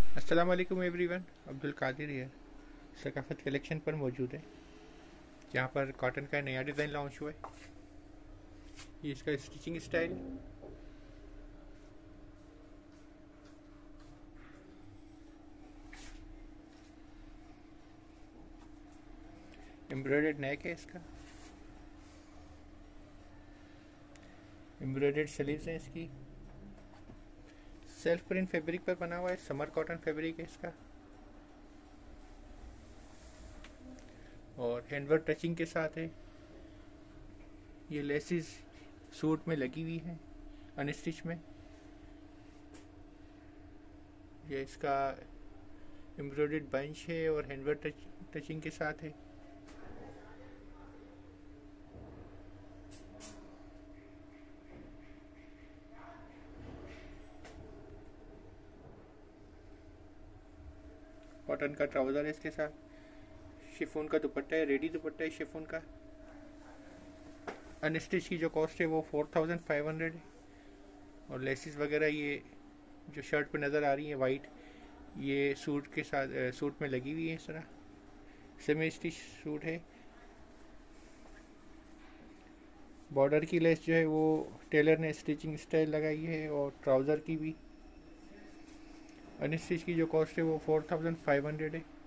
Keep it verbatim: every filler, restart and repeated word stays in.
अस्सलाम वालेकुम एवरीवन। अब्दुल कादिर है सकाफत कलेक्शन पर मौजूद है, जहाँ पर कॉटन का नया डिज़ाइन लॉन्च हुआ है। ये इसका स्टिचिंग स्टाइल, एम्ब्रॉयडर्ड नेक है इसका, एम्ब्रॉयडर्ड स्लीव्स हैं इसकी, सेल्फ प्रिंट फैब्रिक पर बना हुआ है, समर कॉटन फैब्रिक है इसका, और हैंडवर्क टचिंग के साथ है। ये लेसिस सूट में लगी हुई है अनस्टिच में। ये इसका एम्ब्रॉयडर्ड बंच है और हैंडवर्क टच, टचिंग के साथ है। कॉटन का ट्राउज़र है इसके साथ, शिफॉन का दुपट्टा है, रेडी दुपट्टा है शिफॉन का। अनस्टिच की जो कॉस्ट है वो फोर थाउजेंड फाइव हंड्रेड है, और लेसिस वगैरह ये जो शर्ट पे नज़र आ रही है वाइट, ये सूट के साथ सूट में लगी हुई है। इस तरह सेमी स्टिच सूट है। बॉर्डर की लेस जो है वो टेलर ने स्टिचिंग स्टाइल लगाई है, और ट्राउज़र की भी। अनस्टिच की जो कॉस्ट है वो फोर थाउजेंड फाइव हंड्रेड है।